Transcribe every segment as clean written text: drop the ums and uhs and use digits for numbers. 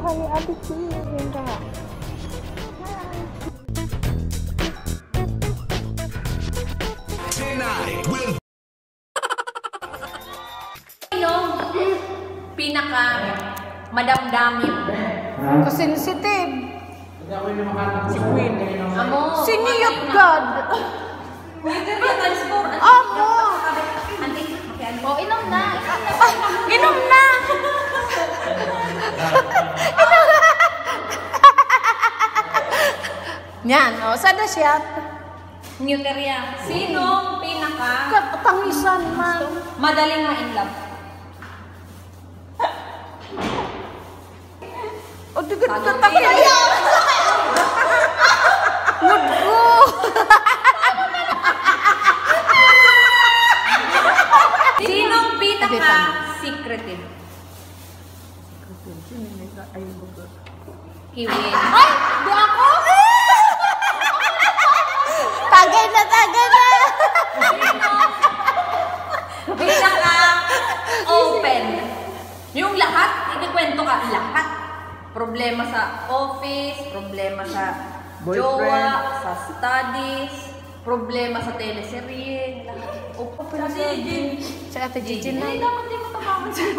buhay ni Ate Queen ka. Pinaka madamdamin. Sensitive. Si Queen. Amo. Siniyot God. Amo. Oh, inom na. Inom na. Yan, o. Saan na siya? Newteria. Sinong pinaka Tangisan man. madaling ma-inlove? O, digit na tayo. Wood go. Sinong pinaka secretive? Kiwin. Ay! Di ako? Tagay na, tagay na. Pinaka open. Yung lahat, inikwento ka lahat. Problema sa office, problema sa jowa, sa studies, problema sa teleserye, lahat. Open na si Jin. Si Ate Gigi na. Hindi, dapat di mo tapakan siya.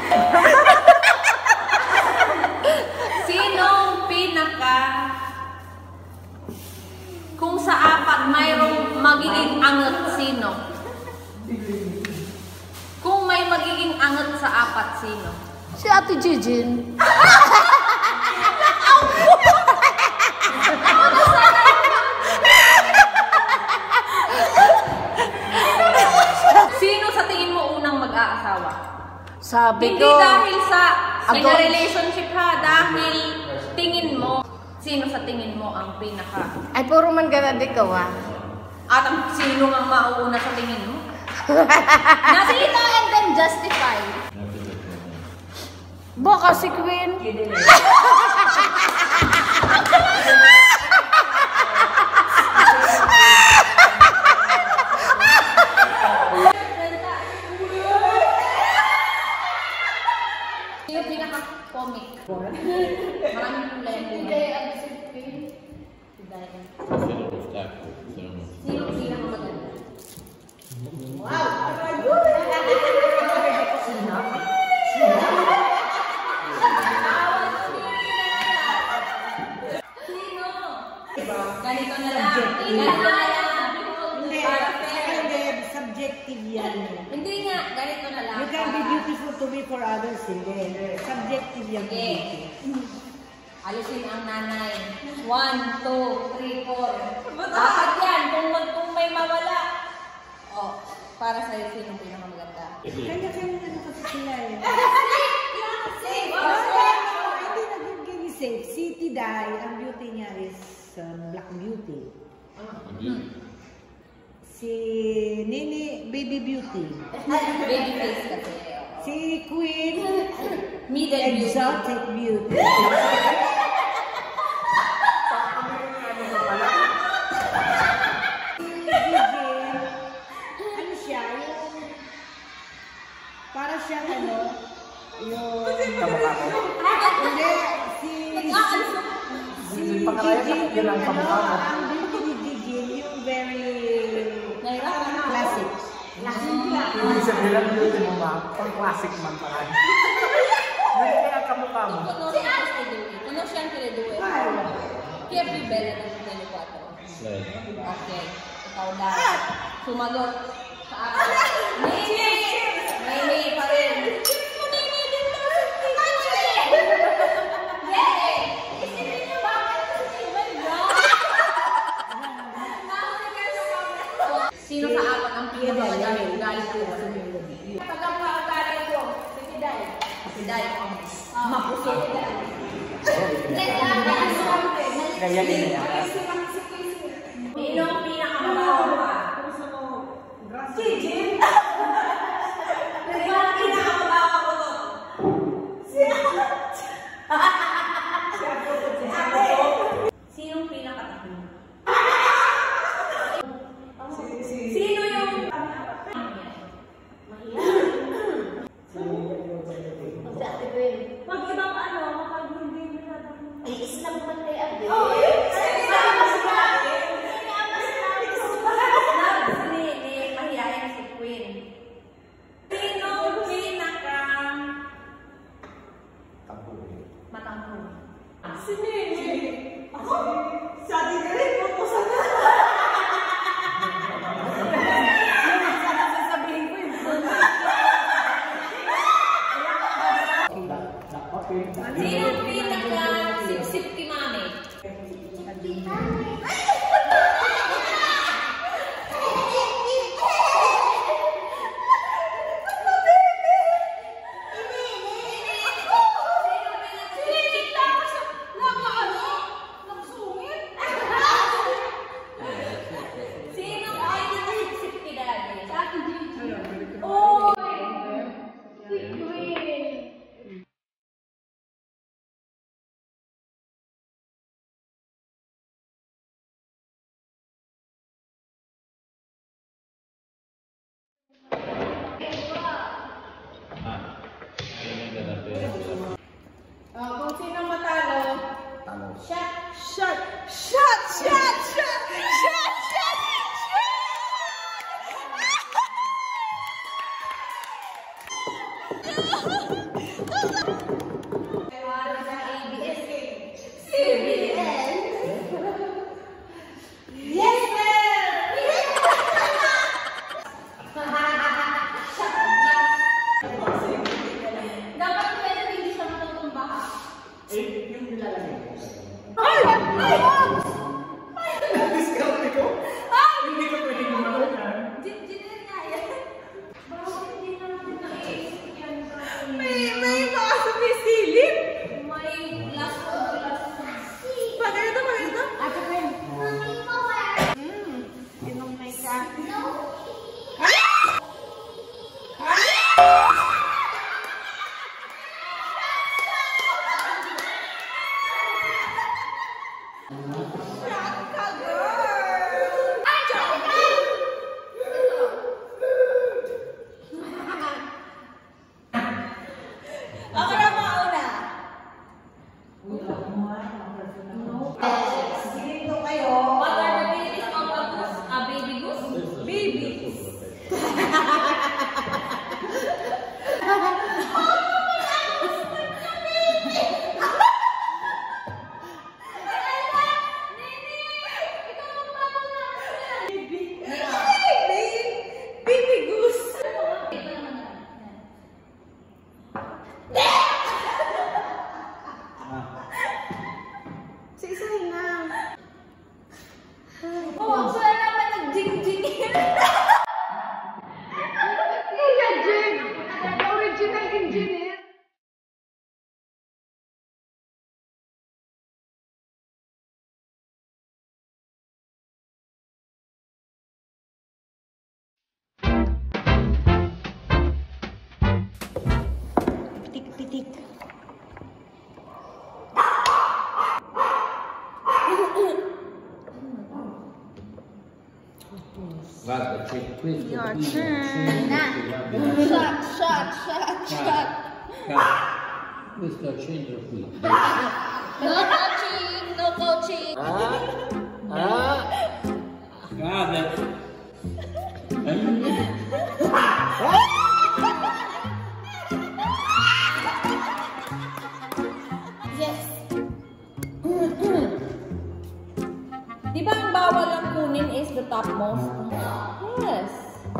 Sinong pinaka kung sa apat mayroong magiging angat, sino? Kung may magiging angat sa apat, sino? Si Ate Gigi. Sino sa tingin mo unang mag-aasawa? Sabi Hindi ko. dahil sa in a Ako- relationship ha, dahil tingin mo, sino sa tingin mo ang pinaka? Ay, puro man ganad ikaw ah. At ang sino ang mauuna sa tingin mo? Sino and then justify. Baka si Queen. Sino pinaka-comic? Maraming kulay ang buhay. Sino pinaka-maganda? Sino? Ganito na lang. Hindi, subjective yan. Hindi nga, ganito na lang. You can be beautiful to me for others, hindi. Subjective yan. Okay. Alisin ang nanay. 1, 2, 3, 4. Dapat yan. Kung may mawala. Oh, para sa'yo, sino pinakamaganda? Kanya-kanya na kasi sila eh. Safe. Hindi naging safe. Si Tiday, ang beauty niya is Black Beauty. Si Nini, Baby Beauty. Baby face kasi. Si Queen, Middle beauty. Exotic Beauty. Ano siya? Para siyang ano? Yung... Hindi, si Gigi, yung ano, ang beauty ni Gigi, yung very classic. Hindi sabihin lang beauty mo ba? Pang-classic man pala. Hindi kaya kamukha mo. Kuno siyang kireduwe. Kaya pribela ng 24. Okay. Ikaw daw. Sumagot sa akin. Nini pa rin. Sino sa apat ang pinakamagaling? Galit ko. Pagkakagaling ko, si Tiday. Si Tiday. Mapuso. Kaya din niya. Sino ang pinakamagaling? Si Jim. Sino ang pinakamagaling ko to? Sino ang pinakatakbo? Sino yung... Mag-ibang ano, kapag hindi Sino ang pinaka-sip-sip kay Mami? Kung sino matalo, shot, shot, shot, shot, shot, shot, shot, Guarda, c'è questo. Your turn. Shot, shot, shot, shot. Questo al centro qui. No coaching, no coaching. Guarda. Yes. Di ba ang bawal ang kunin is the topmost? Yes.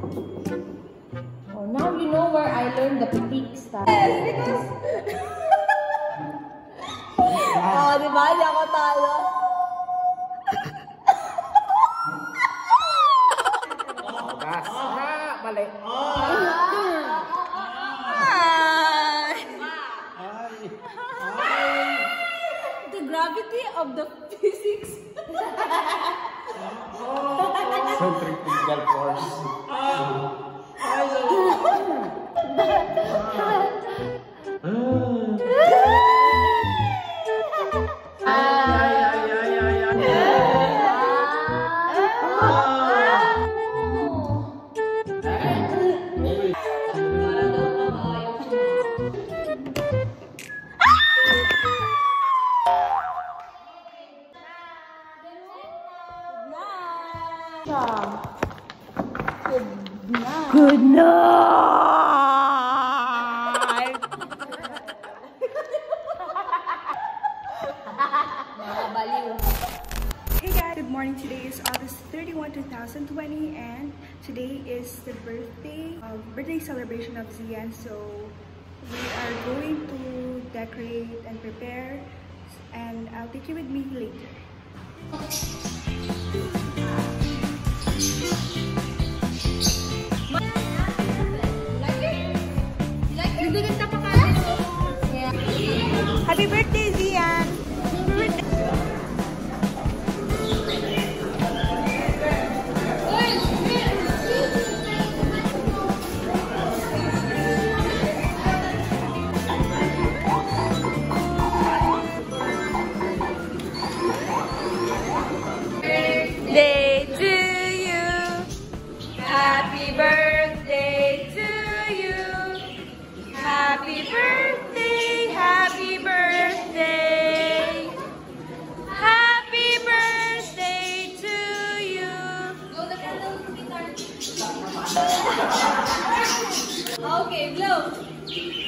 Oh, now you know where I learned the pitik style. Yes, because... oh, di ba? Hindi ako talo. Mali. The gravity of the physics. Centrifugal force. Good night. Hey guys, good morning. Today is August 31, 2020 and today is the birthday celebration of Zian. So we are going to decorate, and prepare. And I'll take you with me later. Happy birthday, Zian! Birthday to you. Happy birthday to you. Happy birthday, happy birthday. Happy birthday to you. Okay, blow.